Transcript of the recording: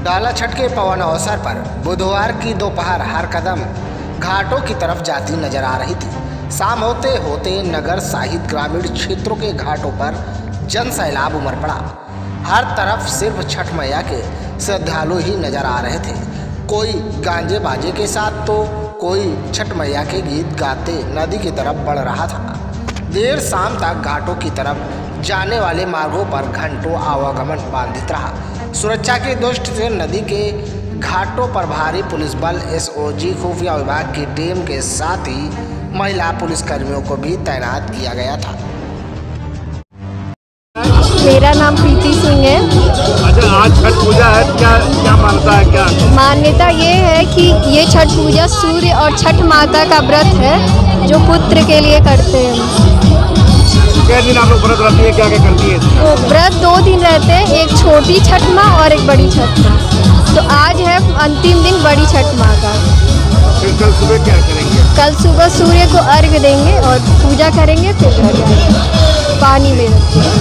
डाला छठ के पावन अवसर पर बुधवार की दोपहर हर कदम घाटों की तरफ जाती नजर आ रही थी। शाम होते होते नगर सहित ग्रामीण क्षेत्रों के घाटों पर जन सैलाब उमड़ पड़ा। हर तरफ सिर्फ छठ मैया के श्रद्धालु ही नजर आ रहे थे। कोई गांजे बाजे के साथ तो कोई छठ मैया के गीत गाते नदी की तरफ बढ़ रहा था। देर शाम तक घाटों की तरफ जाने वाले मार्गों पर घंटों आवागमन बाधित रहा। सुरक्षा की दृष्टि से नदी के घाटों पर भारी पुलिस बल, एसओजी, खुफिया विभाग की टीम के साथ ही महिला पुलिसकर्मियों को भी तैनात किया गया था। मेरा नाम प्रीति सिंह है। अच्छा, आज छठ पूजा है, क्या मान्यता है? क्या मान्यता ये है कि ये छठ पूजा सूर्य और छठ माता का व्रत है जो पुत्र के लिए करते हैं। कितने दिन आप लोग व्रत रखती है, क्या क्या करती है? तो व्रत 2 दिन रहते हैं, एक छोटी छठ माँ और एक बड़ी छठ माँ। तो आज है अंतिम दिन बड़ी छठ माँ का। फिर कल सुबह क्या करेंगे? कल सुबह सूर्य को अर्घ्य देंगे और पूजा करेंगे, फिर घर जाएंगे, पानी में रखेंगे।